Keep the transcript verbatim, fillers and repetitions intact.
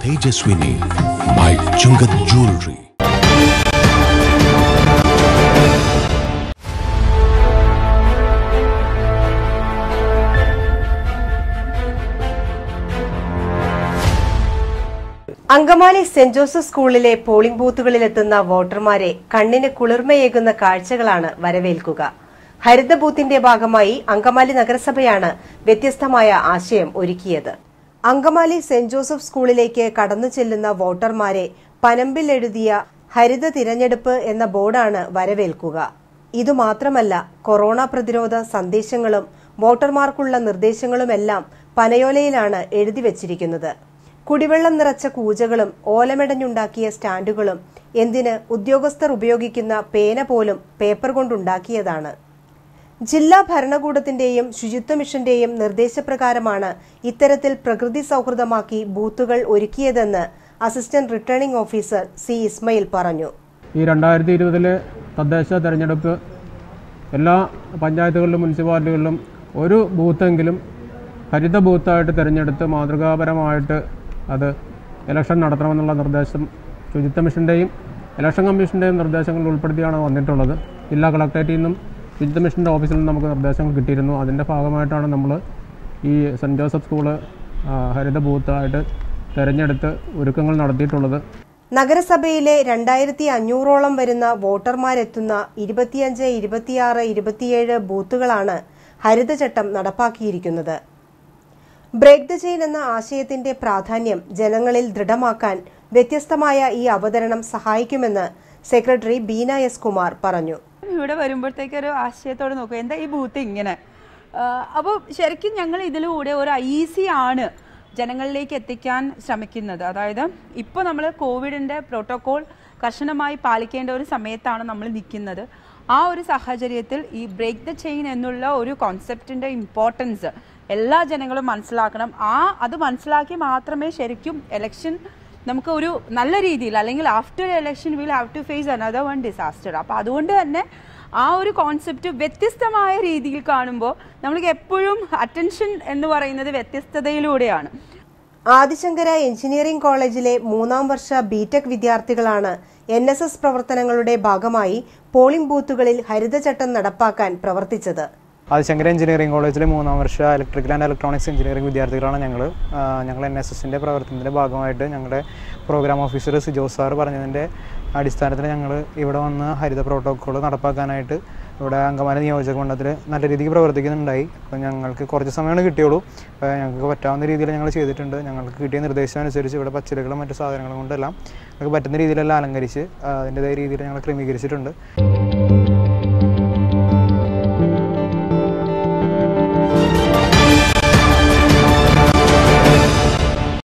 Tejaswini by Chungat Jewelry. Angamaly Saint Joseph സ്കൂളിലെ polling ബൂത്തുകളിലെത്തുന്ന വോട്ടർമാരെ കണ്ണിന് കുളിർമയേകുന്ന കാഴ്ചകളാണ് വരവേൽക്കുക. ഹരിത ബൂത്തിന്റെ ഭാഗമായി അങ്കമാലി നഗരസഭയാണ് വ്യത്യസ്തമായ ആശയം ഒരുക്കിയത്. അങ്കമാലി സെന്റ് ജോസഫ് സ്കൂളിലേക്ക് കടന്നു ചെല്ലുന്ന വോട്ടർമാരെ പനമ്പിൽ എഴുതിയ ഹരിത തിരഞ്ഞെടുപ്പ് എന്ന ബോർഡാണ് വരവേൽക്കുക. ഇതുമാത്രമല്ല, കൊറോണ പ്രതിരോധ സന്ദേശങ്ങളും വോട്ടർമാർക്കുള്ള നിർദ്ദേശങ്ങളുമെല്ലാം പനയോലയിലാണ് എഴുതി വച്ചിരിക്കുന്നത്. കുടിവെള്ളം നിറച്ച കൂജകളും ഓലമെടഞ്ഞുണ്ടാക്കിയ സ്റ്റാൻഡുകളും എന്തിന് ഉദ്യോഗസ്ഥർ ഉപയോഗിക്കുന്ന പേന പോലും പേപ്പർ കൊണ്ടുണ്ടാക്കിയതാണ്. ജില്ലാ ഭരണകൂടത്തിന്റെയും ശുചിത്വ മിഷന്റെയും നിർദ്ദേശപ്രകാരമാണ് ഇത്തരത്തിൽ പ്രകൃതി സൗഹൃദമാക്കി ബൂത്തുകൾ ഒരുക്കിയതെന്ന് assistant returning officer C Ismail പറഞ്ഞു. ഈ രണ്ടായിരത്തി ഇരുപതിലെ തദ്ദേശ തെരഞ്ഞെടുപ്പ് എല്ലാ പഞ്ചായത്തുകളിലും മുനിസിപ്പാലിറ്റികളിലും ഒരു ബൂത്തെങ്കിലും ഹരിത ബൂത്തായിട്ട് തിരഞ്ഞെടുത്ത് മാതൃകാപരമായിട്ട് അത് ഇലക്ഷൻ നടത്തണമെന്നുള്ള നിർദ്ദേശം ശുചിത്വ മിഷന്റെയും ഇലക്ഷൻ കമ്മീഷന്റെയും നിർദ്ദേശങ്ങൾ ഉൾപ്പെടുത്തിയാണ് വന്നിട്ടുള്ളത്. ജില്ലാ കളക്ടറേറ്റിൽ നിന്നും ശുചിത്വ മിഷന്റെ ഓഫീസിൽ നിന്നും നമുക്ക് നിർദ്ദേശങ്ങൾ കിട്ടിയിരുന്നു. അതിന്റെ ഭാഗമായിട്ടാണ് നമ്മൾ ഈ സെന്റ് ജോസഫ് സ്കൂള് ഹരിത ബൂത്തായിട്ട് തെരഞ്ഞെടുത്ത് ഒരുക്കങ്ങൾ നടത്തിയിട്ടുള്ളത്. നഗരസഭയിലെ രണ്ടായിരത്തി അഞ്ഞൂറോളം വരുന്ന വോട്ടർമാരെത്തുന്ന ഇരുപത്തിയഞ്ച് ഇരുപത്തിയാറ് ഇരുപത്തിയേഴ് ബൂത്തുകളാണ് ഹരിതചട്ടം നടപ്പാക്കിയിരിക്കുന്നത്. ബ്രേക്ക് ദ ചെയിൻ എന്ന ആശയത്തിന്റെ പ്രാധാന്യം ജനങ്ങളിൽ ദൃഢമാക്കാൻ വ്യത്യസ്തമായ ഈ അവതരണം സഹായിക്കുമെന്ന് സെക്രട്ടറി ബീന എസ് കുമാർ പറഞ്ഞു. ഇവിടെ വരുമ്പോഴത്തേക്ക് ഒരു ആശയത്തോടെ നോക്കുക, എന്താ ഈ ബൂത്ത് ഇങ്ങനെ. അപ്പോൾ ശരിക്കും ഞങ്ങൾ ഇതിലൂടെ ഒരു ഈസി ആണ് ജനങ്ങളിലേക്ക് എത്തിക്കാൻ ശ്രമിക്കുന്നത്. അതായത് ഇപ്പോൾ നമ്മൾ കോവിഡിന്റെ പ്രോട്ടോകോൾ കർശനമായി പാലിക്കേണ്ട ഒരു സമയത്താണ് നമ്മൾ നിൽക്കുന്നത്. ആ ഒരു സാഹചര്യത്തിൽ ഈ ബ്രേക്ക് ദ ചെയിൻ എന്നുള്ള ഒരു കോൺസെപ്റ്റിന്റെ ഇമ്പോർട്ടൻസ് എല്ലാ ജനങ്ങളും മനസ്സിലാക്കണം. ആ അത് മനസ്സിലാക്കി മാത്രമേ ശരിക്കും എലക്ഷൻ നമുക്ക് ഒരു നല്ല രീതിയിൽ, അല്ലെങ്കിൽ after election will have to face another one disaster. അപ്പോൾ അതുകൊണ്ട് തന്നെ ആ ഒരു കോൺസെപ്റ്റ് വ്യത്യസ്തമായ രീതിയിൽ കാണുമ്പോൾ നമ്മൾക്ക് എപ്പോഴും അറ്റൻഷൻ എന്ന് പറയുന്നത് വ്യത്യസ്തതയിലൂടെയാണ്. ആദിശങ്കര എഞ്ചിനീയറിംഗ് കോളേജിലെ മൂന്നാം വർഷ ബിടെക് വിദ്യാർത്ഥികളാണ് എൻ എസ് എസ് പ്രവർത്തനങ്ങളുടെ ഭാഗമായി പോളിംഗ് ബൂത്തുകളിൽ ഹരിതചട്ടം നടപ്പാക്കാൻ പ്രവർത്തിച്ചത്. ആദിശങ്കര എഞ്ചിനീയറിംഗ് കോളേജിലെ മൂന്നാം വർഷ ഇലക്ട്രിക്കൽ ആൻഡ് ഇലക്ട്രോണിക്സ് എഞ്ചിനീയറിംഗ് വിദ്യാർത്ഥികളാണ് ഞങ്ങൾ. ഞങ്ങൾ എൻ എസ് എസിൻ്റെ പ്രവർത്തനത്തിൻ്റെ ഭാഗമായിട്ട് ഞങ്ങളുടെ പ്രോഗ്രാം ഓഫീസർ സിജോ സാർ പറഞ്ഞതിൻ്റെ അടിസ്ഥാനത്തിൽ ഞങ്ങൾ ഇവിടെ വന്ന് ഹരിത പ്രോട്ടോക്കോൾ നടപ്പാക്കാനായിട്ട് ഇവിടെ അങ്കമാലി നിയോജക മണ്ഡലത്തിൽ നല്ല രീതിക്ക് പ്രവർത്തിക്കുന്നുണ്ടായി. അപ്പോൾ ഞങ്ങൾക്ക് കുറച്ച് സമയമാണ് കിട്ടിയുള്ളൂ. അപ്പോൾ ഞങ്ങൾക്ക് പറ്റാവുന്ന രീതിയിൽ ഞങ്ങൾ ചെയ്തിട്ടുണ്ട്. ഞങ്ങൾക്ക് കിട്ടിയ നിർദ്ദേശം അനുസരിച്ച് ഇവിടെ പച്ചിലകളും മറ്റു സാധനങ്ങളും കൊണ്ടെല്ലാം ഞങ്ങൾക്ക് പറ്റുന്ന രീതിയിലെല്ലാം അലങ്കരിച്ച് അതിൻ്റെതായ രീതിയിൽ ഞങ്ങൾ ക്രമീകരിച്ചിട്ടുണ്ട്.